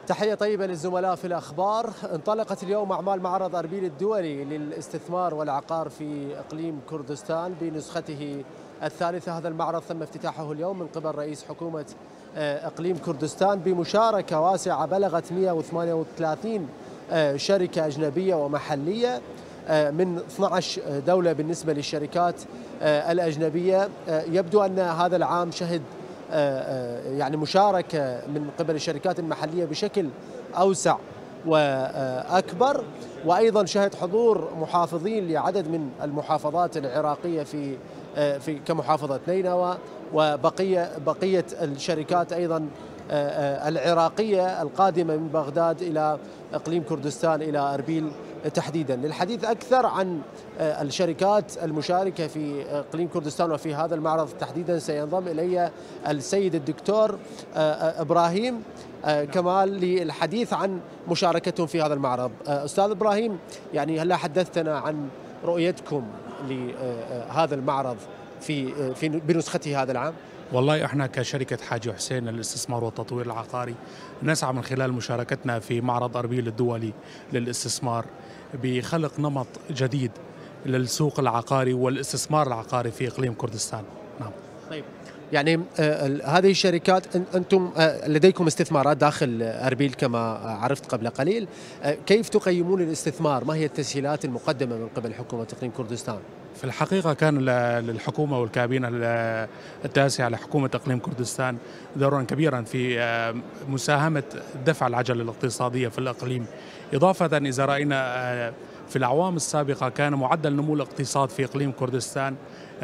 تحية طيبة للزملاء في الأخبار. انطلقت اليوم أعمال معرض أربيل الدولي للاستثمار والعقار في إقليم كردستان بنسخته الثالثة. هذا المعرض تم افتتاحه اليوم من قبل رئيس حكومة إقليم كردستان بمشاركة واسعة بلغت 138 شركة أجنبية ومحلية من 12 دولة. بالنسبة للشركات الأجنبية يبدو أن هذا العام شهد يعني مشاركة من قبل الشركات المحلية بشكل أوسع وأكبر، وأيضا شهد حضور محافظين لعدد من المحافظات العراقية في كمحافظة نينوى، وبقية الشركات أيضا العراقية القادمة من بغداد إلى إقليم كردستان إلى أربيل تحديدا. للحديث أكثر عن الشركات المشاركة في إقليم كردستان وفي هذا المعرض تحديدا سينضم إلي السيد الدكتور إبراهيم كمال للحديث عن مشاركتهم في هذا المعرض. أستاذ إبراهيم، يعني هلا حدثتنا عن رؤيتكم لهذا المعرض بنسخته هذا العام؟ والله احنا كشركة حاجي حسين للاستثمار والتطوير العقاري نسعى من خلال مشاركتنا في معرض أربيل الدولي للاستثمار بخلق نمط جديد للسوق العقاري والاستثمار العقاري في إقليم كردستان. نعم. طيب، يعني هذه الشركات أنتم لديكم استثمارات داخل أربيل كما عرفت قبل قليل، كيف تقيمون الاستثمار؟ ما هي التسهيلات المقدمة من قبل حكومة إقليم كردستان؟ في الحقيقة كان للحكومة والكابينة التاسعة لحكومة إقليم كردستان دورا كبيرا في مساهمة دفع العجلة الاقتصادية في الإقليم. إضافة إذا رأينا في الأعوام السابقة كان معدل نمو الاقتصاد في إقليم كردستان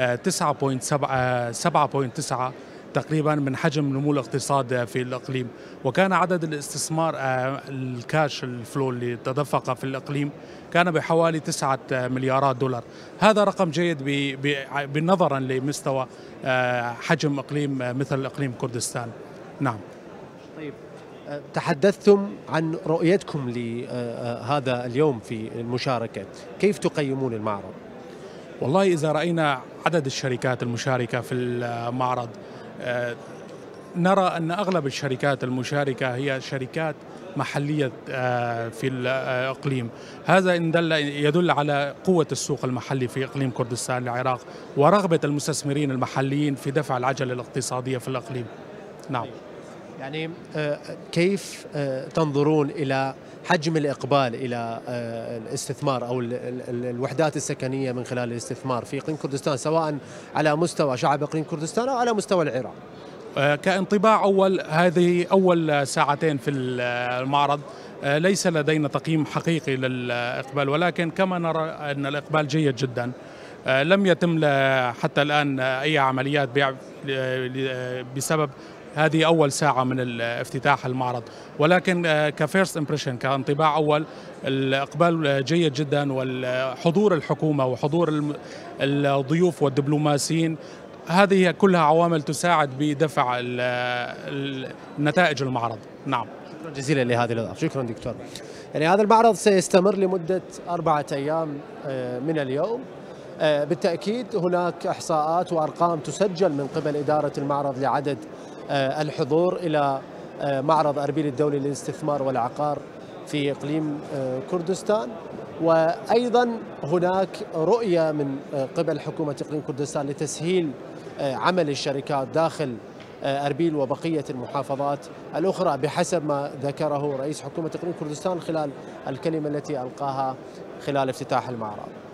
7.9 تقريبا من حجم نمو الاقتصاد في الإقليم، وكان عدد الاستثمار الكاش الفلو اللي تدفق في الإقليم كان بحوالي 9 مليارات دولار. هذا رقم جيد بالنظر لمستوى حجم إقليم مثل إقليم كردستان. نعم. طيب، تحدثتم عن رؤيتكم لهذا اليوم في المشاركة، كيف تقيمون المعرض؟ والله إذا رأينا عدد الشركات المشاركة في المعرض نرى أن أغلب الشركات المشاركة هي شركات محلية في الإقليم. هذا يدل على قوة السوق المحلي في إقليم كردستان العراق ورغبة المستثمرين المحليين في دفع العجلة الاقتصادية في الإقليم. نعم. يعني كيف تنظرون إلى حجم الإقبال إلى الاستثمار أو الوحدات السكنية من خلال الاستثمار في إقليم كردستان، سواء على مستوى شعب إقليم كردستان أو على مستوى العراق؟ كانطباع أول، هذه أول ساعتين في المعرض ليس لدينا تقييم حقيقي للإقبال، ولكن كما نرى أن الإقبال جيد جدا. لم يتم حتى الآن أي عمليات بيع بسبب هذه أول ساعة من افتتاح المعرض، ولكن كفيرست امبريشن كانطباع أول الإقبال جيد جدا، والحضور الحكومة وحضور الضيوف والدبلوماسيين هذه كلها عوامل تساعد بدفع نتائج المعرض. نعم. شكرا جزيلا لهذه الإضافة. شكرا دكتور. يعني هذا المعرض سيستمر لمدة 4 أيام من اليوم. بالتأكيد هناك إحصاءات وأرقام تسجل من قبل إدارة المعرض لعدد الحضور إلى معرض أربيل الدولي للاستثمار والعقار في إقليم كردستان، وأيضا هناك رؤية من قبل حكومة إقليم كردستان لتسهيل عمل الشركات داخل أربيل وبقية المحافظات الأخرى بحسب ما ذكره رئيس حكومة إقليم كردستان خلال الكلمة التي ألقاها خلال افتتاح المعرض.